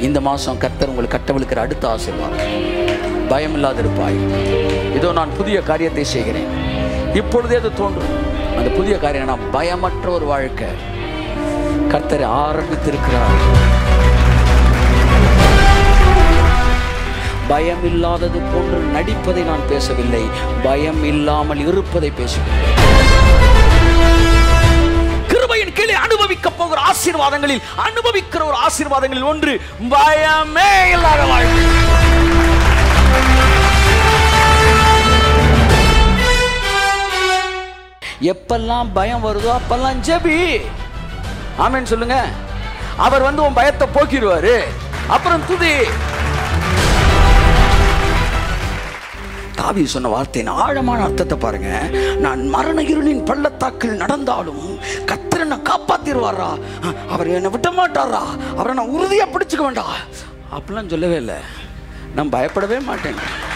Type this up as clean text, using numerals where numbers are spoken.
இந்த மாதம் கர்த்தர் உங்களுக்கு கட்டவிழுக்கிற அடுத்த ஆசீர்வாதம், பயம் இல்லாதிருப்பாய். இதோ நான் புதிய காரியத்தை செய்கிறேன். இப்பொழுதே அது தோன்றும். அந்த புதிய காரியம் நான் பயமற்ற ஒரு வாழ்க்கை கர்த்தர் ஆரம்பித்திருக்கிறார். பயம் இல்லாதது போன்று நடிப்பதை நான் பேசவில்லை, பயம் இல்லாமல் இருப்பதை பேசுகிறேன். கிருபையின் கீழே அனுபவிக்க போகிற ஆசீர்வாதங்களில் அனுபவிக்கிற ஒரு ஆசீர்வாதங்களில் ஒன்று பயமே இல்லாத வாழ்க்கை. எப்பெல்லாம் பயம் வருதோ அப்பெல்லாம் ஜெபி. ஆமென் சொல்லுங்க. அவர் உன் பயத்தை போக்கிடுவாரு. அப்புறம் துதி. தாவீது சொன்ன வார்த்தையின் ஆழமான அர்த்தத்தை பாருங்க. நான் மரண இருளின் பள்ளத்தாக்கில் நடந்தாலும் கர்த்தர் என்னை காப்பாத்திடுவாரா, அவர் என்னை விட மாட்டாரா, அவரை நான் உறுதியா பிடிச்சுக்க வேண்டாம் அப்படிலாம் சொல்லவே இல்லை. நான் பயப்படவே மாட்டேன்.